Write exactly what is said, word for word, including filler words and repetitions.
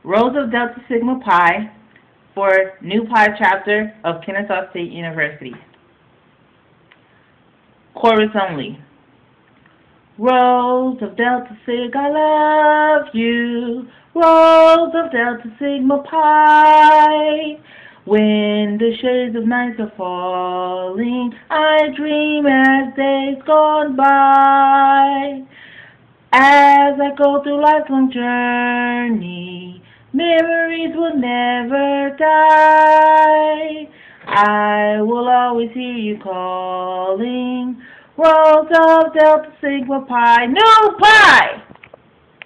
Rose of Delta Sigma Pi for New Pi chapter of Kennesaw State University. Chorus only. Rose of Delta Sig, I love you. Rose of Delta Sigma Pi. When the shades of night are falling, I dream as days gone by. As I go through life's long journey, memories will never die. I will always hear you calling, Rose of Delta Sigma Pi, New Pi!